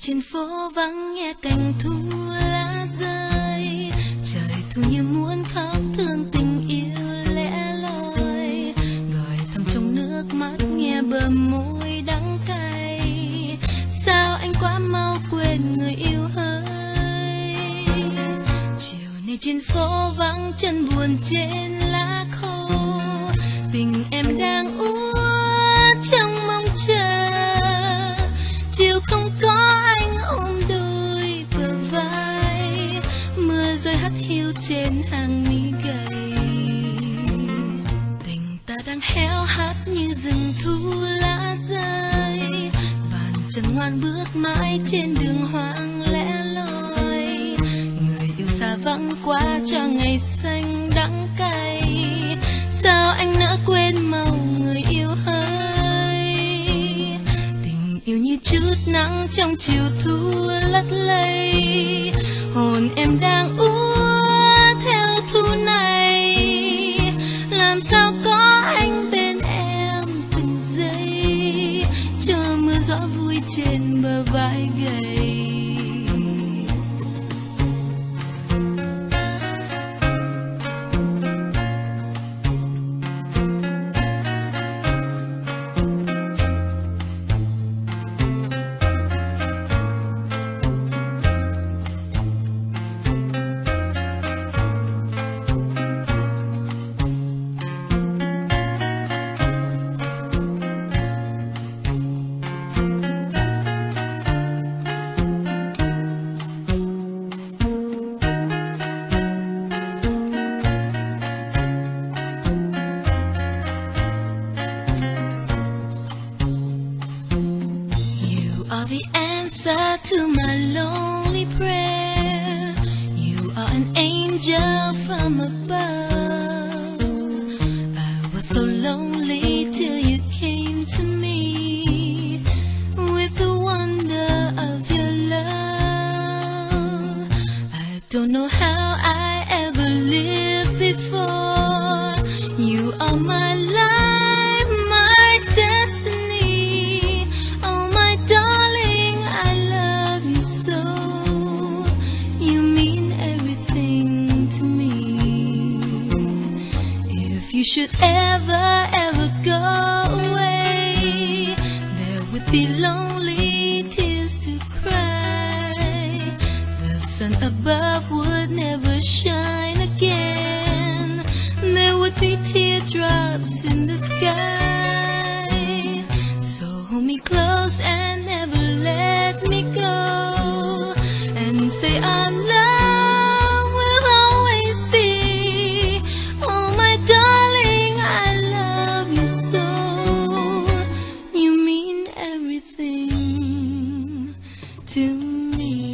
trên phố vắng nghe cành thu lá rơi, trời thu như muốn khóc thương tình yêu lẻ loi, gọi thầm trong nước mắt nghe bờ môi đắng cay. Sao anh quá mau quên người yêu hỡi? Chiều nay trên phố vắng chân buồn trên lá khô, tình em đang úa trong mong chờ. Chiều không có anh ôm đôi bờ vai, mưa rơi hắt hiu trên hàng mi gầy. Tình ta đang héo hắt như rừng thu lá rơi, bàn chân ngoan bước mãi trên đường hoang lẻ loi. Người yêu xa vắng quá cho ngày xanh đắng cay, sao anh nỡ quên mau người yêu hỡi? Tình yêu như chút nắng trong chiều thu lất lây, hồn em đang úa theo thu này. Làm sao có anh bên em từng giây, cho mưa gió vui trên bờ vai gầy. Are the answer to my lonely prayer. You are an angel from above. I was so lonely till you came to me with the wonder of your love. I don't know how I ever lived before. You are my life, my destiny. Oh my darling, I love you so. You mean everything to me. If you should ever go away, there would be lonely tears to cry. The sun above would never shine again. There would be teardrops in the sky. So hold me close and never let me go, and say our love will always be. Oh my darling, I love you so. You mean everything to me.